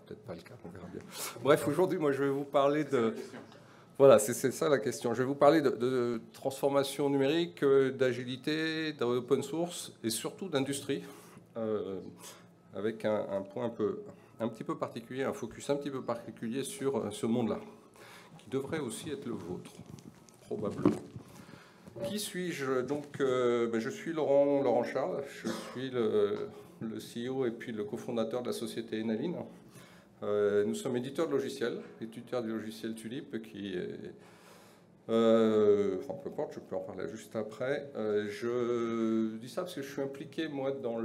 peut-être pas le cas, on verra bien. Bref, aujourd'hui, moi, je vais vous parler de... Voilà, c'est ça la question. Je vais vous parler de transformation numérique, d'agilité, d'open source et surtout d'industrie, avec un point un petit peu particulier, un focus un petit peu particulier sur ce monde-là, qui devrait aussi être le vôtre, probablement. Qui suis-je? Donc, je suis Laurent Charles, je suis le CEO et puis le cofondateur de la société Enaline. Nous sommes éditeurs de logiciels, éditeurs du logiciel Tulip, qui est... peu importe, je peux en parler juste après. Je dis ça parce que je suis impliqué, moi, dans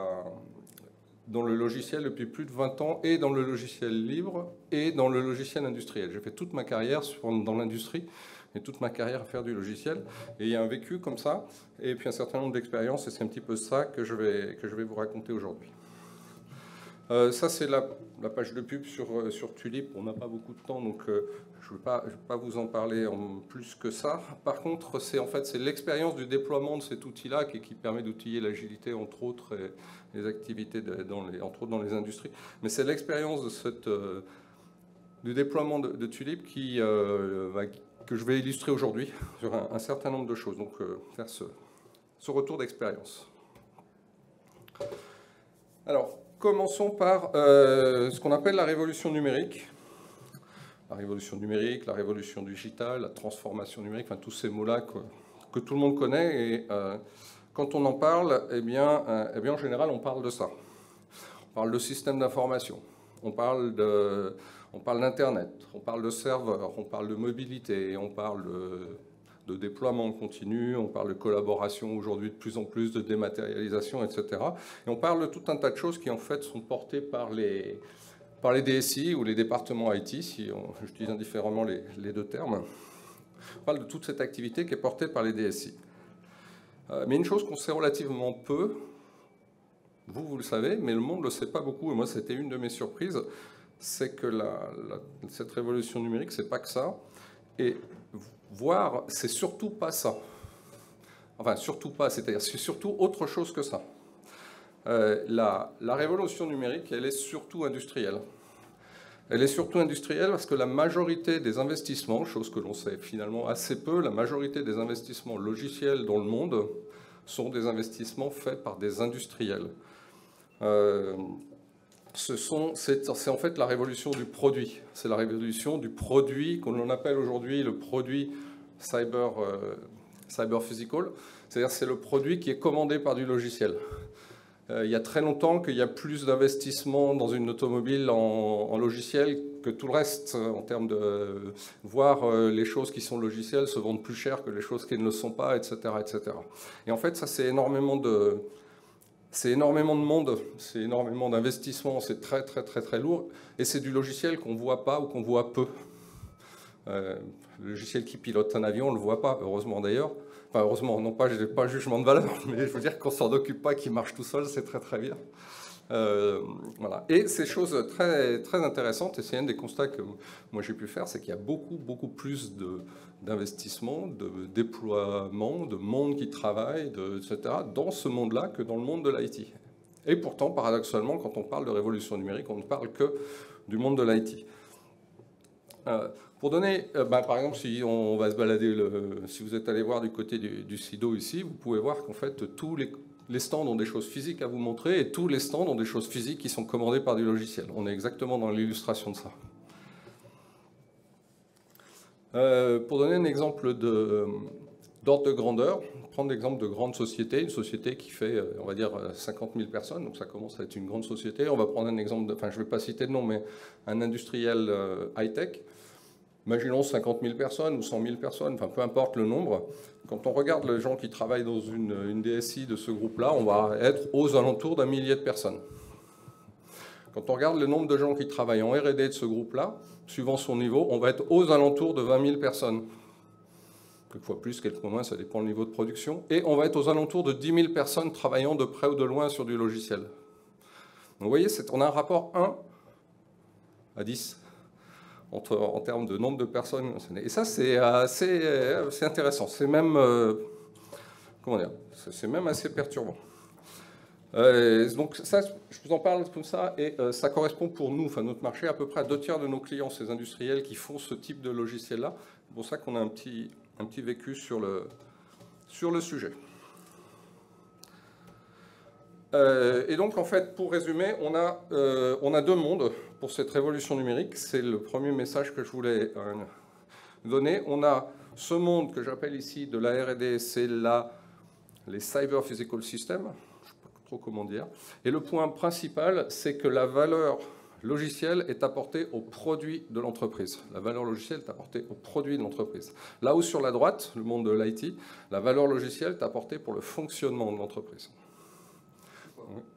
le logiciel depuis plus de 20 ans, et dans le logiciel libre, et dans le logiciel industriel. J'ai fait toute ma carrière dans l'industrie, et toute ma carrière à faire du logiciel. Et il y a un vécu comme ça, et puis un certain nombre d'expériences, et c'est un petit peu ça que je vais vous raconter aujourd'hui. Ça, c'est la page de pub sur Tulip. On n'a pas beaucoup de temps, donc je ne vais pas vous en parler en plus que ça. Par contre, c'est l'expérience du déploiement de cet outil-là qui permet d'outiller l'agilité, entre autres, et les activités, entre autres dans les industries. Mais c'est l'expérience du déploiement de Tulip que je vais illustrer aujourd'hui sur un certain nombre de choses. Donc, faire ce retour d'expérience. Alors, commençons par ce qu'on appelle la révolution numérique. La révolution numérique, la révolution digitale, la transformation numérique, enfin tous ces mots-là que tout le monde connaît. Et quand on en parle, eh bien, en général, on parle de ça. On parle de système d'information, on parle d'Internet, on parle de serveurs, on parle de mobilité, on parle de déploiement continu, on parle de collaboration aujourd'hui de plus en plus, de dématérialisation, etc. Et on parle de tout un tas de choses qui en fait sont portées par les DSI ou les départements IT, si j'utilise indifféremment les deux termes. On parle de toute cette activité qui est portée par les DSI. Mais une chose qu'on sait relativement peu, vous le savez, mais le monde ne le sait pas beaucoup, et moi c'était une de mes surprises, c'est que cette révolution numérique, c'est pas que ça, et voire c'est surtout pas ça. Enfin, surtout pas, c'est-à-dire c'est surtout autre chose que ça. La révolution numérique, elle est surtout industrielle. Elle est surtout industrielle parce que la majorité des investissements, chose que l'on sait finalement assez peu, la majorité des investissements logiciels dans le monde sont des investissements faits par des industriels. C'est en fait la révolution du produit. C'est la révolution du produit qu'on appelle aujourd'hui le produit cyber physical. C'est-à-dire c'est le produit qui est commandé par du logiciel. Il y a très longtemps qu'il y a plus d'investissement dans une automobile en logiciel que tout le reste, en termes de voir les choses qui sont logicielles se vendent plus cher que les choses qui ne le sont pas, etc. etc. Et en fait, ça, c'est énormément de monde, c'est énormément d'investissement, c'est très, très, très, très lourd. Et c'est du logiciel qu'on ne voit pas ou qu'on voit peu. Le logiciel qui pilote un avion, on ne le voit pas, heureusement d'ailleurs. Enfin, heureusement, non pas, je n'ai pas jugement de valeur, mais je veux dire qu'on ne s'en occupe pas, qu'il marche tout seul, c'est très très bien. Voilà. Et ces choses très, très intéressantes, et c'est un des constats que moi j'ai pu faire, c'est qu'il y a beaucoup, beaucoup plus d'investissement, de déploiement, de monde qui travaille, etc., dans ce monde-là que dans le monde de l'IT. Et pourtant, paradoxalement, quand on parle de révolution numérique, on ne parle que du monde de l'IT. Pour donner, par exemple, si on va se balader, si vous êtes allé voir du côté du SIDO ici, vous pouvez voir qu'en fait, tous les stands ont des choses physiques à vous montrer et tous les stands ont des choses physiques qui sont commandées par du logiciel. On est exactement dans l'illustration de ça. Pour donner un exemple d'ordre de grandeur, prendre l'exemple de grande société, une société qui fait, on va dire, 50 000 personnes, donc ça commence à être une grande société. On va prendre un exemple, je ne vais pas citer de nom, mais un industriel high-tech. Imaginons 50 000 personnes ou 100 000 personnes, enfin peu importe le nombre. Quand on regarde les gens qui travaillent dans une DSI de ce groupe-là, on va être aux alentours d'1 millier de personnes. Quand on regarde le nombre de gens qui travaillent en R&D de ce groupe-là, suivant son niveau, on va être aux alentours de 20 000 personnes. Quelquefois plus, quelquefois moins, ça dépend du niveau de production. Et on va être aux alentours de 10 000 personnes travaillant de près ou de loin sur du logiciel. Donc vous voyez, on a un rapport 1 à 10. En termes de nombre de personnes. Et ça, c'est assez intéressant. C'est même, comment dire, c'est même assez perturbant. Donc ça, je vous en parle comme ça, et ça correspond pour nous, enfin notre marché, à peu près à 2/3 de nos clients, ces industriels qui font ce type de logiciel-là. C'est pour ça qu'on a un petit vécu sur le sujet. Et donc, en fait, pour résumer, on a deux mondes pour cette révolution numérique. C'est le premier message que je voulais donner. On a ce monde que j'appelle ici de la R&D, c'est les Cyber Physical Systems. Je ne sais pas trop comment dire. Et le point principal, c'est que la valeur logicielle est apportée au produit de l'entreprise. La valeur logicielle est apportée au produit de l'entreprise. Là où sur la droite, le monde de l'IT, la valeur logicielle est apportée pour le fonctionnement de l'entreprise. Pardon ?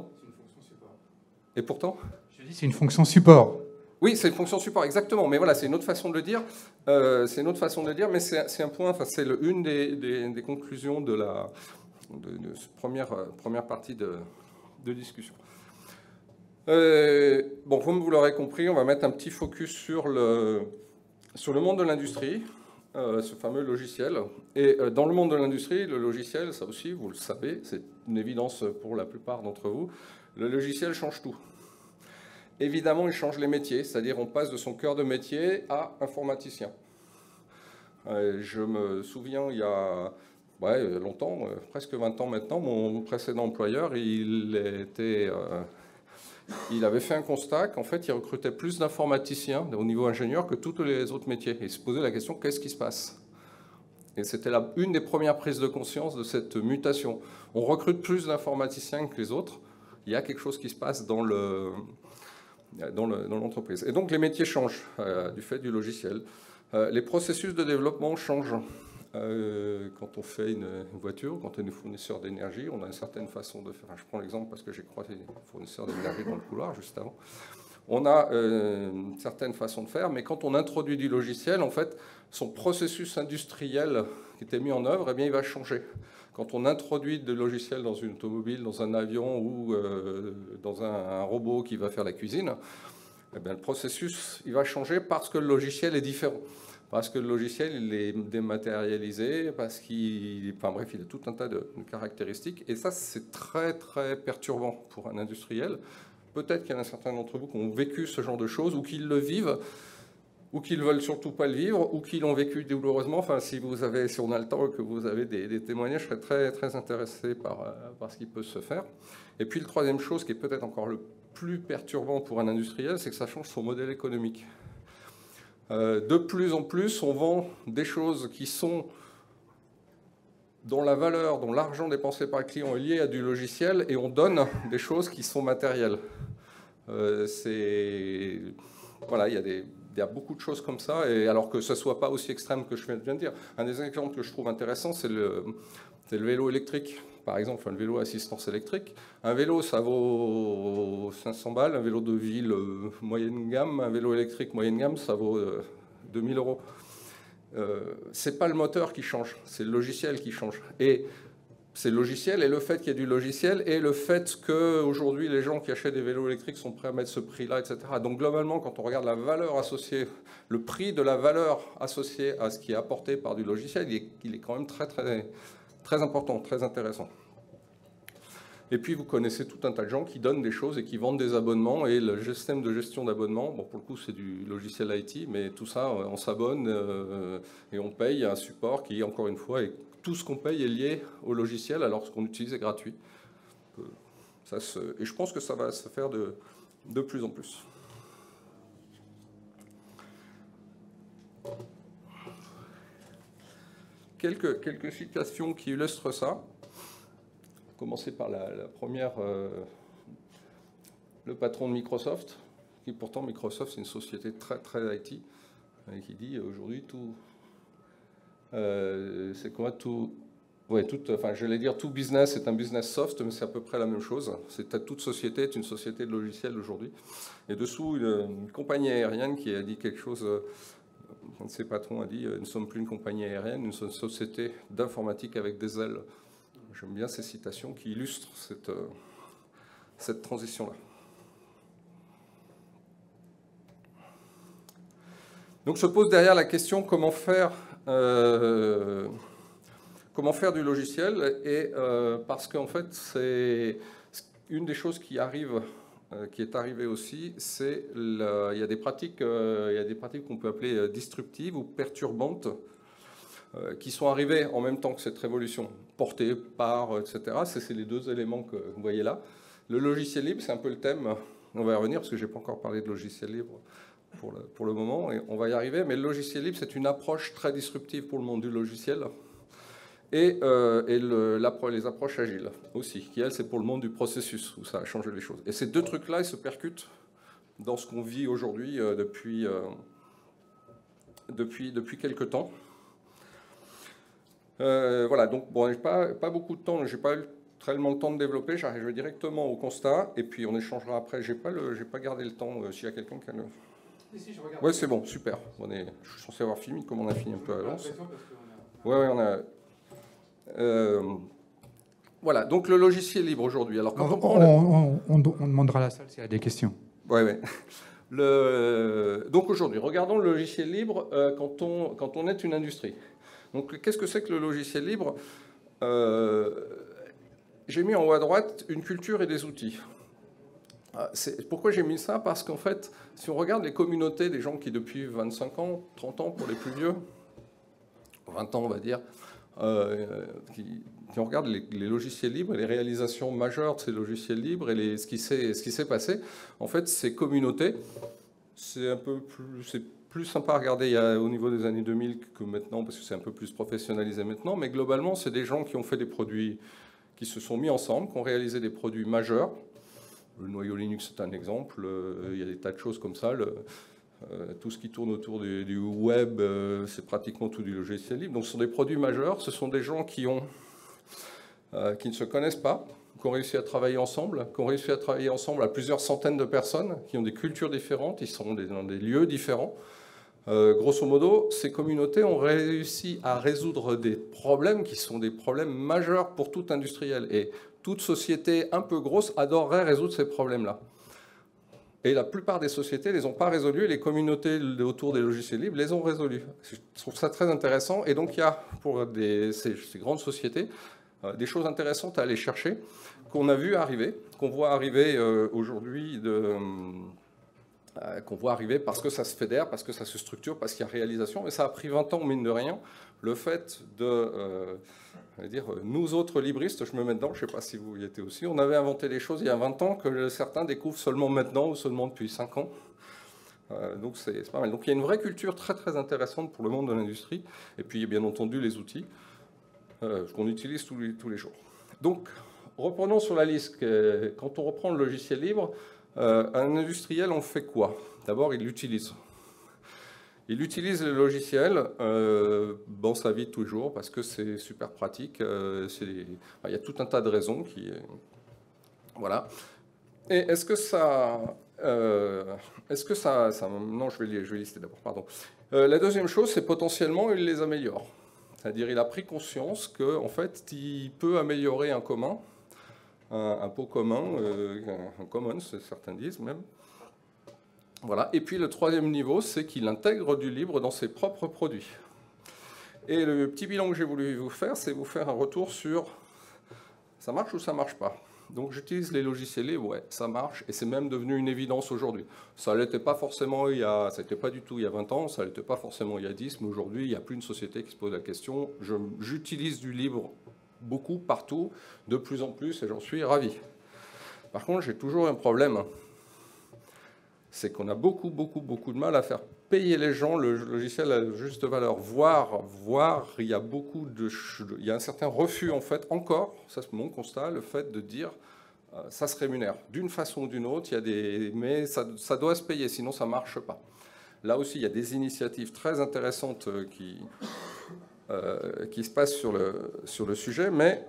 C'est une fonction support. Et pourtant ? Je dis c'est une fonction support. Oui, c'est une fonction support, exactement. Mais voilà, c'est une autre façon de le dire. C'est une autre façon de le dire, mais c'est un point, enfin, c'est une des conclusions de cette première partie de discussion. Bon, comme vous l'aurez compris, on va mettre un petit focus sur le monde de l'industrie, ce fameux logiciel. Et dans le monde de l'industrie, le logiciel, ça aussi, vous le savez, c'est une évidence pour la plupart d'entre vous, le logiciel change tout. Évidemment, il change les métiers, c'est-à-dire on passe de son cœur de métier à informaticien. Je me souviens, il y a longtemps, presque 20 ans maintenant, mon précédent employeur, il avait fait un constat qu'en fait, il recrutait plus d'informaticiens au niveau ingénieur que tous les autres métiers. Il se posait la question, qu'est-ce qui se passe ? Et c'était une des premières prises de conscience de cette mutation. On recrute plus d'informaticiens que les autres. Il y a quelque chose qui se passe dans l'entreprise. Et donc, les métiers changent du fait du logiciel. Les processus de développement changent. Quand on fait une voiture, quand on est fournisseur d'énergie, on a une certaine façon de faire. Je prends l'exemple parce que j'ai croisé des fournisseurs d'énergie dans le couloir juste avant. On a une certaine façon de faire, mais quand on introduit du logiciel, en fait, son processus industriel qui était mis en œuvre, eh bien, il va changer. Quand on introduit du logiciel dans une automobile, dans un avion ou dans un robot qui va faire la cuisine, eh bien, le processus il va changer parce que le logiciel est différent. Parce que le logiciel il est dématérialisé, parce il a tout un tas de caractéristiques. Et ça, c'est très, très perturbant pour un industriel. Peut-être qu'il y en a certains d'entre vous qui ont vécu ce genre de choses, ou qui le vivent, ou qui ne veulent surtout pas le vivre, ou qui l'ont vécu douloureusement. Enfin, si on a le temps et que vous avez des témoignages, je serais très, très intéressé par ce qui peut se faire. Et puis, la troisième chose, qui est peut-être encore le plus perturbant pour un industriel, c'est que ça change son modèle économique. De plus en plus, on vend des choses qui sont dont la valeur, dont l'argent dépensé par le client est lié à du logiciel, et on donne des choses qui sont matérielles. Voilà, il y a beaucoup de choses comme ça, et alors que ce ne soit pas aussi extrême que je viens de dire. Un des exemples que je trouve intéressant, c'est le vélo électrique. Par exemple, le vélo à assistance électrique. Un vélo, ça vaut 500 balles. Un vélo de ville moyenne gamme, un vélo électrique moyenne gamme, ça vaut 2000 €. C'est pas le moteur qui change, c'est le logiciel qui change. Et c'est le logiciel et le fait qu'il y ait du logiciel et le fait qu'aujourd'hui les gens qui achètent des vélos électriques sont prêts à mettre ce prix-là, etc. Donc globalement, quand on regarde la valeur associée, le prix de la valeur associée à ce qui est apporté par du logiciel, il est quand même très, très, très important, très intéressant. Et puis vous connaissez tout un tas de gens qui donnent des choses et qui vendent des abonnements, et le système de gestion d'abonnement, bon pour le coup c'est du logiciel IT, mais tout ça on s'abonne et on paye un support qui encore une fois, et tout ce qu'on paye est lié au logiciel alors que ce qu'on utilise est gratuit. Et je pense que ça va se faire de plus en plus. Quelques citations qui illustrent ça. Commencer par la première, le patron de Microsoft, qui pourtant Microsoft c'est une société très très IT, et qui dit aujourd'hui tout, c'est quoi tout, ouais, j'allais dire tout business est un business soft, mais c'est à peu près la même chose. Toute société est une société de logiciels aujourd'hui. Et dessous une compagnie aérienne qui a dit quelque chose. Un de ses patrons a dit nous ne sommes plus une compagnie aérienne, nous sommes une société d'informatique avec des ailes. J'aime bien ces citations qui illustrent cette transition-là. Donc se pose derrière la question comment faire comment faire du logiciel, et parce qu'en fait, c'est une des choses qui arrive, qui est arrivée aussi, c'est il y a des pratiques qu'on peut appeler disruptives ou perturbantes, qui sont arrivées en même temps que cette révolution, portée par, etc. C'est les deux éléments que vous voyez là. Le logiciel libre, c'est un peu le thème. On va y revenir, parce que je n'ai pas encore parlé de logiciel libre pour le moment, et on va y arriver. Mais le logiciel libre, c'est une approche très disruptive pour le monde du logiciel, et les approches agiles aussi, qui, elles, c'est pour le monde du processus, où ça a changé les choses. Et ces deux trucs-là, ils se percutent dans ce qu'on vit aujourd'hui depuis quelques temps. Voilà, donc bon, j'ai pas beaucoup de temps, j'ai pas eu tellement le temps de développer, j'arrive directement au constat, et puis on échangera après. J'ai pas gardé le temps, s'il y a quelqu'un qui a le... Si, je regarde. Ouais, c'est bon, super. Je suis censé avoir fini, comme on a fini un peu à l'avance. Ouais, on a... voilà, donc le logiciel libre aujourd'hui. Alors, quand on demandera à la salle s'il y a des questions. Ouais. Donc aujourd'hui, regardons le logiciel libre quand on est une industrie. Donc qu'est-ce que c'est que le logiciel libre? J'ai mis en haut à droite une culture et des outils. Pourquoi j'ai mis ça? Parce qu'en fait, si on regarde les communautés des gens qui depuis 25 ans, 30 ans pour les plus vieux, 20 ans on va dire, qui regarde les logiciels libres et les réalisations majeures de ces logiciels libres et ce qui s'est passé, en fait, ces communautés, c'est plus sympa à regarder au niveau des années 2000 que maintenant, parce que c'est un peu plus professionnalisé maintenant, mais globalement, c'est des gens qui ont fait des produits, qui se sont mis ensemble, qui ont réalisé des produits majeurs. Le noyau Linux, c'est un exemple. Il y a des tas de choses comme ça. Tout ce qui tourne autour du web, c'est pratiquement tout du logiciel libre. Donc, ce sont des produits majeurs. Ce sont des gens qui ne se connaissent pas, qui ont réussi à travailler ensemble, à plusieurs centaines de personnes, qui ont des cultures différentes, ils sont dans des lieux différents. Grosso modo, ces communautés ont réussi à résoudre des problèmes qui sont des problèmes majeurs pour tout industriel. Et toute société un peu grosse adorerait résoudre ces problèmes-là. Et la plupart des sociétés ne les ont pas résolus, et les communautés autour des logiciels libres les ont résolus. Je trouve ça très intéressant. Et donc, il y a pour ces grandes sociétés des choses intéressantes à aller chercher, qu'on a vu arriver, qu'on voit arriver aujourd'hui, qu'on voit arriver parce que ça se fédère, parce que ça se structure, parce qu'il y a réalisation. Mais ça a pris 20 ans, mine de rien, le fait de... nous autres libristes, je me mets dedans, je ne sais pas si vous y étiez aussi, on avait inventé des choses il y a 20 ans que certains découvrent seulement maintenant ou seulement depuis 5 ans. Donc c'est pas mal. Donc il y a une vraie culture très très intéressante pour le monde de l'industrie. Et puis bien entendu les outils qu'on utilise tous les jours. Donc reprenons sur la liste. Quand on reprend le logiciel libre, un industriel en fait quoi? D'abord il l'utilise. Il utilise le logiciel dans sa vie de tous les jours parce que c'est super pratique. Il y a tout un tas de raisons qui... Voilà. Et est-ce que ça... non, je vais lister d'abord, pardon. La deuxième chose, c'est potentiellement, il les améliore. C'est-à-dire, il a pris conscience qu'en fait, il peut améliorer un commun, un pot commun, un commons, certains disent même. Voilà. Et puis le troisième niveau, c'est qu'il intègre du libre dans ses propres produits. Et le petit bilan que j'ai voulu vous faire, c'est vous faire un retour sur ça marche ou ça marche pas. Donc j'utilise les logiciels libres, ouais, ça marche, et c'est même devenu une évidence aujourd'hui. Ça ne l'était pas forcément ça n'était pas du tout il y a 20 ans, ça ne l'était pas forcément il y a 10, mais aujourd'hui, il n'y a plus une société qui se pose la question. J'utilise du libre beaucoup, partout, de plus en plus, et j'en suis ravi. Par contre, j'ai toujours un problème. C'est qu'on a beaucoup de mal à faire payer les gens le logiciel à la juste valeur. Voire, il y a il y a un certain refus, en fait, encore, ça c'est mon constat, le fait de dire ça se rémunère. D'une façon ou d'une autre, mais ça doit se payer, sinon ça ne marche pas. Là aussi, il y a des initiatives très intéressantes qui se passent sur le sujet, mais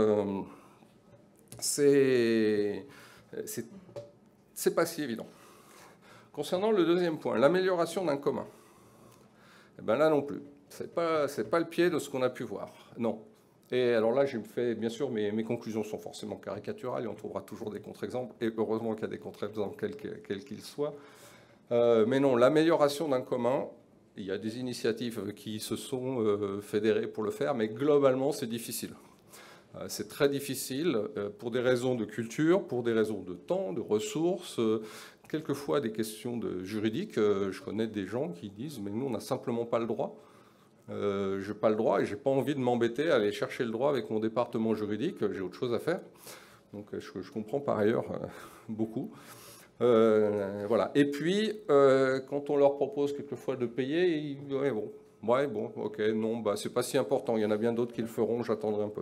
c'est pas si évident. Concernant le deuxième point, l'amélioration d'un commun, eh ben là non plus. C'est pas le pied de ce qu'on a pu voir. Non. Et alors là, j'ai fait, bien sûr, mes conclusions sont forcément caricaturales et on trouvera toujours des contre-exemples. Et heureusement qu'il y a des contre-exemples, quels qu'ils soient. Mais non, l'amélioration d'un commun, Il y a des initiatives qui se sont fédérées pour le faire, mais globalement, c'est difficile. C'est très difficile pour des raisons de culture, pour des raisons de temps, de ressources, quelquefois des questions juridiques. Je connais des gens qui disent « mais nous, on n'a simplement pas le droit ». Je n'ai pas le droit et je n'ai pas envie de m'embêter à aller chercher le droit avec mon département juridique, j'ai autre chose à faire. Donc je comprends par ailleurs beaucoup. Voilà. Et puis, quand on leur propose quelquefois de payer, ils disent ouais, bon, ok, non, bah, c'est pas si important, il y en a bien d'autres qui le feront, j'attendrai un peu.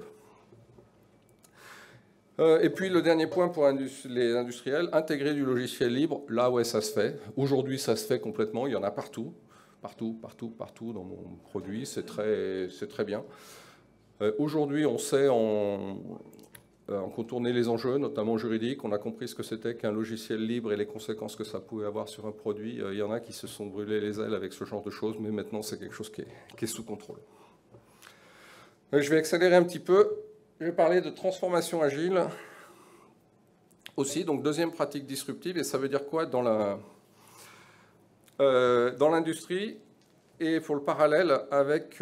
Et puis le dernier point pour les industriels, intégrer du logiciel libre, là ouais ça se fait. Aujourd'hui ça se fait complètement, il y en a partout. Partout dans mon produit, c'est très bien. Aujourd'hui, on sait en contourner les enjeux, notamment juridiques. On a compris ce que c'était qu'un logiciel libre et les conséquences que ça pouvait avoir sur un produit. Il y en a qui se sont brûlés les ailes avec ce genre de choses, mais maintenant, c'est quelque chose qui est sous contrôle. Je vais accélérer un petit peu. Je vais parler de transformation agile aussi. Donc, deuxième pratique disruptive. Et ça veut dire quoi dans l'industrie, et pour le parallèle avec,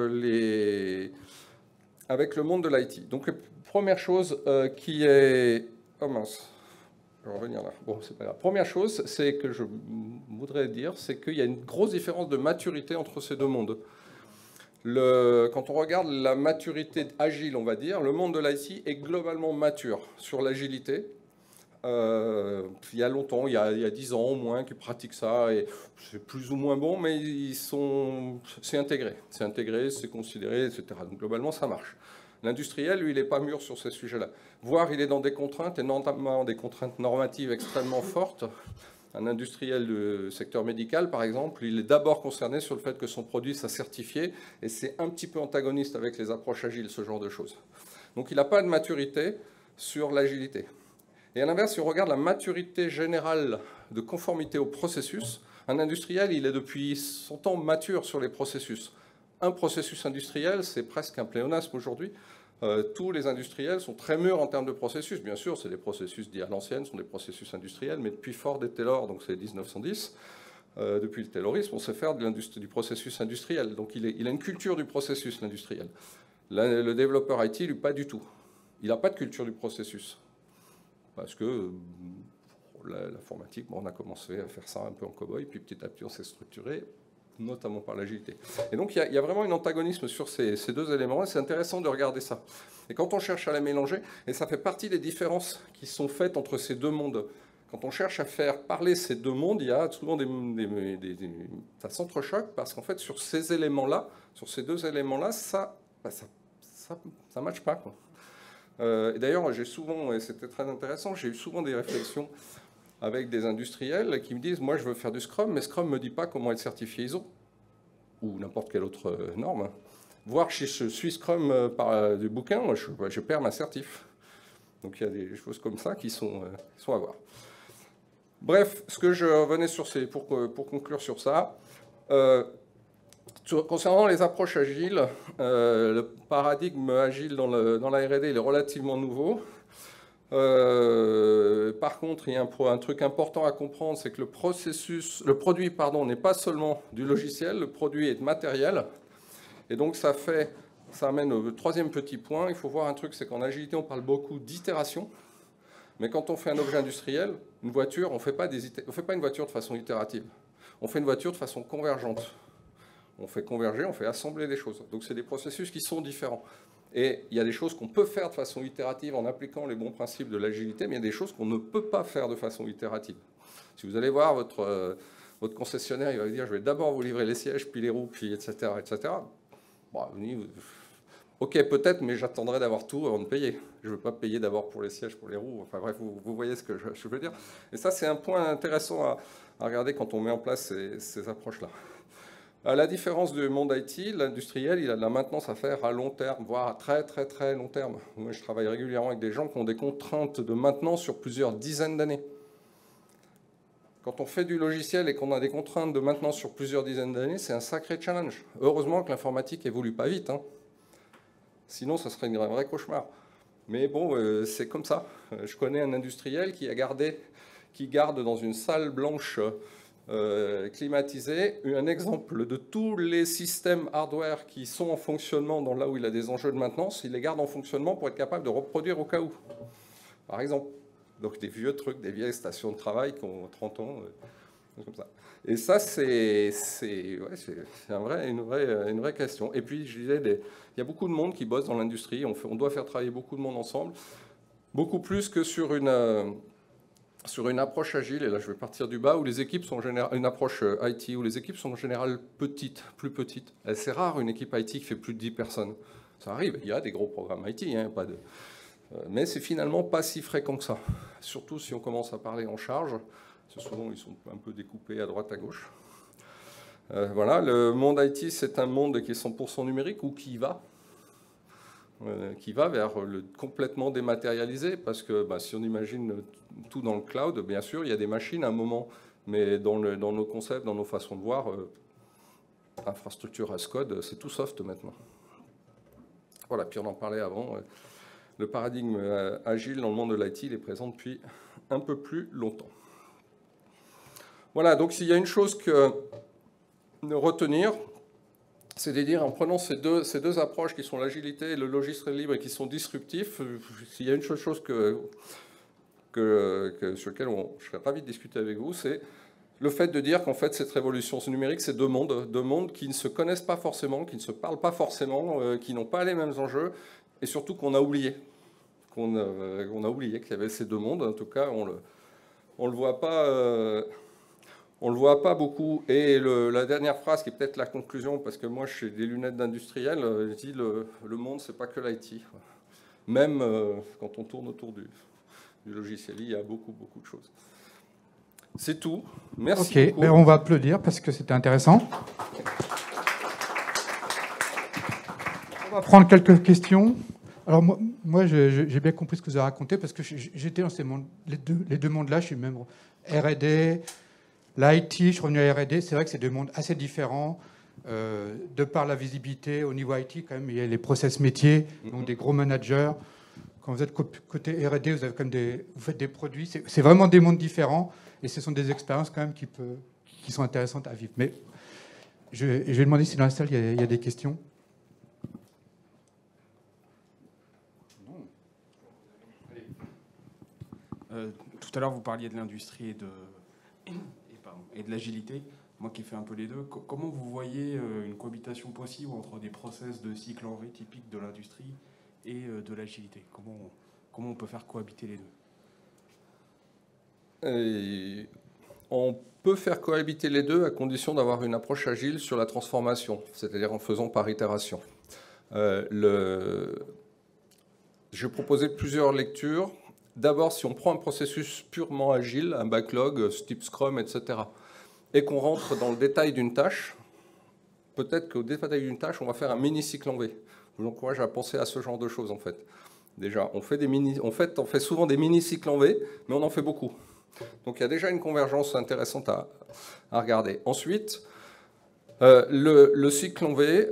avec le monde de l'IT. Donc, première chose qui est... Oh mince, je vais revenir là. Bon, c'est pas grave. Première chose, c'est que je voudrais dire, c'est qu'il y a une grosse différence de maturité entre ces deux mondes. Quand on regarde la maturité agile, on va dire, le monde de l'IT est globalement mature sur l'agilité. Il y a longtemps, il y a 10 ans au moins, qu'ils pratiquent ça, et c'est plus ou moins bon, mais c'est intégré, c'est considéré, etc. Donc globalement, ça marche. L'industriel, lui, il n'est pas mûr sur ces sujets-là. Voire, il est dans des contraintes, et notamment des contraintes normatives extrêmement fortes. Un industriel du secteur médical, par exemple, il est d'abord concerné sur le fait que son produit soit certifié, et c'est un petit peu antagoniste avec les approches agiles, ce genre de choses. Donc il n'a pas de maturité sur l'agilité. Et à l'inverse, si on regarde la maturité générale de conformité au processus, un industriel, il est depuis 100 ans mature sur les processus. Un processus industriel, c'est presque un pléonasme aujourd'hui. Tous les industriels sont très mûrs en termes de processus. Bien sûr, c'est des processus dits à l'ancienne, sont des processus industriels, mais depuis Ford et Taylor, donc c'est 1910, depuis le Taylorisme, on sait faire du processus industriel. Donc il a une culture du processus, l'industriel. Le développeur IT, lui, pas du tout. Il n'a pas de culture du processus. Parce que l'informatique, bon, on a commencé à faire ça un peu en cow-boy, puis petit à petit on s'est structuré, notamment par l'agilité. Et donc il y a vraiment un antagonisme sur ces deux éléments, et c'est intéressant de regarder ça. Et quand on cherche à les mélanger, et ça fait partie des différences qui sont faites entre ces deux mondes, quand on cherche à faire parler ces deux mondes, il y a souvent ça s'entrechoque, parce qu'en fait sur ces éléments-là, sur ces deux éléments-là, ça matche pas, quoi. Et d'ailleurs, j'ai souvent, et c'était très intéressant, j'ai eu souvent des réflexions avec des industriels qui me disent « Moi, je veux faire du Scrum, mais Scrum ne me dit pas comment être certifié ISO, ou n'importe quelle autre norme. Voir si je suis Scrum par du bouquin, moi, je perds ma certif. » Donc, il y a des choses comme ça qui sont à voir. Bref, ce que je revenais sur pour conclure sur ça, concernant les approches agiles, le paradigme agile dans la R&D il est relativement nouveau. Par contre, il y a un truc important à comprendre, c'est que le produit n'est pas seulement du logiciel, le produit est matériel. Et donc ça amène au troisième petit point. Il faut voir un truc, c'est qu'en agilité, on parle beaucoup d'itération. Mais quand on fait un objet industriel, une voiture, on ne fait pas une voiture de façon itérative. On fait une voiture de façon convergente. On fait converger, on fait assembler des choses. Donc c'est des processus qui sont différents. Et il y a des choses qu'on peut faire de façon itérative en appliquant les bons principes de l'agilité, mais il y a des choses qu'on ne peut pas faire de façon itérative. Si vous allez voir votre concessionnaire, il va vous dire, je vais d'abord vous livrer les sièges, puis les roues, puis etc. etc. Bon, ok, peut-être, mais j'attendrai d'avoir tout avant de payer. Je ne veux pas payer d'abord pour les sièges, pour les roues. Enfin bref, vous voyez ce que je veux dire. Et ça, c'est un point intéressant à regarder quand on met en place ces approches-là. À la différence du monde IT, l'industriel, il a de la maintenance à faire à long terme, voire à très très très long terme. Moi, je travaille régulièrement avec des gens qui ont des contraintes de maintenance sur plusieurs dizaines d'années. Quand on fait du logiciel et qu'on a des contraintes de maintenance sur plusieurs dizaines d'années, c'est un sacré challenge. Heureusement que l'informatique évolue pas vite, hein. Sinon, ça serait un vrai cauchemar. Mais bon, c'est comme ça. Je connais un industriel qui garde dans une salle blanche climatisé. Un exemple de tous les systèmes hardware qui sont en fonctionnement dans là où il a des enjeux de maintenance, il les garde en fonctionnement pour être capable de reproduire au cas où. Par exemple, donc des vieux trucs, des vieilles stations de travail qui ont 30 ans, comme ça. Et ça, c'est une vraie question. Et puis, je disais, il y a beaucoup de monde qui bosse dans l'industrie. On doit faire travailler beaucoup de monde ensemble, beaucoup plus que sur une approche agile. Et là, je vais partir du bas, où les équipes sont en général, une approche IT, où les équipes sont en général petites, plus petites. C'est rare une équipe IT qui fait plus de 10 personnes. Ça arrive, il y a des gros programmes IT, hein, mais c'est finalement pas si fréquent que ça. Surtout si on commence à parler en charge. Souvent, ils sont un peu découpés à droite, à gauche. Voilà, le monde IT, c'est un monde qui est 100% numérique ou qui va vers le complètement dématérialisé, parce que si on imagine tout dans le cloud, bien sûr, il y a des machines à un moment, mais dans nos concepts, dans nos façons de voir, infrastructure as code, c'est tout soft maintenant. Voilà, puis on en parlait avant. Le paradigme agile dans le monde de l'IT, il est présent depuis un peu plus longtemps. Voilà, donc s'il y a une chose que retenir, c'est de dire, en prenant ces deux approches qui sont l'agilité et le logiciel libre et qui sont disruptifs, s'il y a une chose sur laquelle je serais ravi de discuter avec vous, c'est le fait de dire qu'en fait cette révolution numérique, c'est deux mondes qui ne se connaissent pas forcément, qui ne se parlent pas forcément, qui n'ont pas les mêmes enjeux, et surtout qu'on a oublié. Qu'on a oublié qu'il y avait ces deux mondes. En tout cas, on le voit pas. On ne le voit pas beaucoup. Et la dernière phrase, qui est peut-être la conclusion, parce que moi, je suis des lunettes d'industriel, je dis le monde, c'est pas que l'IT. Même quand on tourne autour du logiciel, il y a beaucoup, beaucoup de choses. C'est tout. Merci beaucoup. Ben on va applaudir parce que c'était intéressant. On va prendre quelques questions. Alors moi j'ai bien compris ce que vous avez raconté, parce que j'étais dans les deux mondes-là. Je suis même R&D, l'IT, je suis revenu à R&D. C'est vrai que c'est deux mondes assez différents. De par la visibilité au niveau IT, quand même, il y a les process métiers, donc des gros managers. Quand vous êtes côté R&D, vous faites des produits. C'est vraiment des mondes différents, et ce sont des expériences quand même qui sont intéressantes à vivre. Mais je vais demander si dans la salle il y a des questions. Tout à l'heure, vous parliez de l'industrie et de l'agilité. Moi qui fais un peu les deux, comment vous voyez une cohabitation possible entre des process de cycle en V typiques de l'industrie et de l'agilité? Comment on peut faire cohabiter les deux? On peut faire cohabiter les deux à condition d'avoir une approche agile sur la transformation, c'est-à-dire en faisant par itération. Je proposais plusieurs lectures. D'abord, si on prend un processus purement agile, un backlog, type Scrum, etc., et qu'on rentre dans le détail d'une tâche, peut-être qu'au détail d'une tâche, on va faire un mini-cycle en V. Je vous encourage à penser à ce genre de choses, en fait. Déjà, on fait souvent des mini-cycles en V, mais on en fait beaucoup. Donc, il y a déjà une convergence intéressante à regarder. Ensuite, le cycle en V,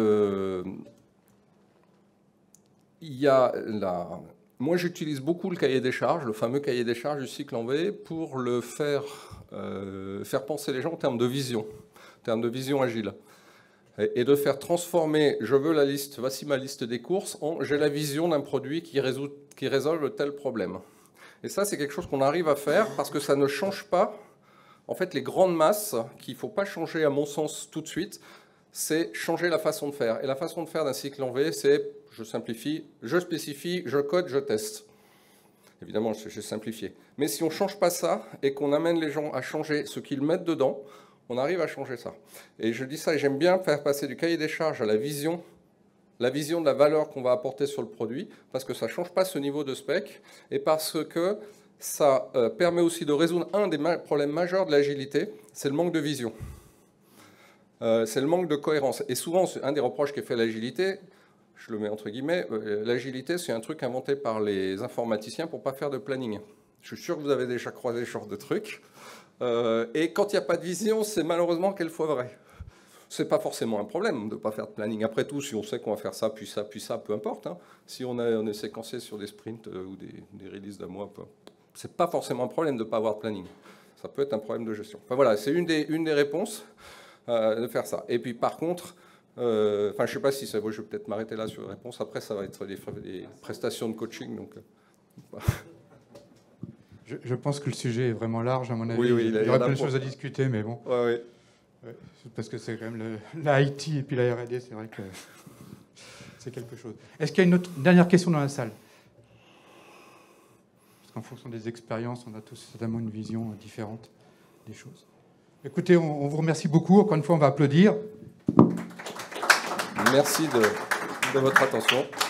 il y a Moi, j'utilise beaucoup le cahier des charges, le fameux cahier des charges du cycle en V, pour le faire penser les gens en termes de vision agile. Et de faire transformer, je veux la liste, voici ma liste des courses, en j'ai la vision d'un produit qui résolve tel problème. Et ça, c'est quelque chose qu'on arrive à faire parce que ça ne change pas, en fait, les grandes masses qu'il ne faut pas changer, à mon sens, tout de suite, c'est changer la façon de faire. Et la façon de faire d'un cycle en V, c'est, je simplifie, je spécifie, je code, je teste. Évidemment, j'ai simplifié. Mais si on ne change pas ça et qu'on amène les gens à changer ce qu'ils mettent dedans, on arrive à changer ça. Et je dis ça, et j'aime bien faire passer du cahier des charges à la vision de la valeur qu'on va apporter sur le produit, parce que ça ne change pas ce niveau de spec, et parce que ça permet aussi de résoudre un des problèmes majeurs de l'agilité, c'est le manque de vision. C'est le manque de cohérence. Et souvent, un des reproches qui est fait à l'agilité, je le mets entre guillemets, l'agilité, c'est un truc inventé par les informaticiens pour ne pas faire de planning. Je suis sûr que vous avez déjà croisé ce genre de truc. Et quand il n'y a pas de vision, c'est malheureusement quelquefois vrai. Ce n'est pas forcément un problème de ne pas faire de planning. Après tout, si on sait qu'on va faire ça, puis ça, puis ça, peu importe. Hein. Si on est séquencé sur des sprints ou des releases d'un mois, ce n'est pas forcément un problème de ne pas avoir de planning. Ça peut être un problème de gestion. Enfin voilà, c'est une des réponses de faire ça. Et puis par contre, je ne sais pas si ça vaut, je vais peut-être m'arrêter là sur les réponses. Après, ça va être des prestations de coaching. Donc, je pense que le sujet est vraiment large, à mon avis. Oui, il y aurait plein de choses à discuter, mais bon. Ouais. Parce que c'est quand même la IT et puis la R&D, c'est vrai que c'est quelque chose. Est-ce qu'il y a une dernière question dans la salle? Parce qu'en fonction des expériences, on a tous certainement une vision différente des choses. Écoutez, on vous remercie beaucoup. Encore une fois, on va applaudir. Merci de votre attention.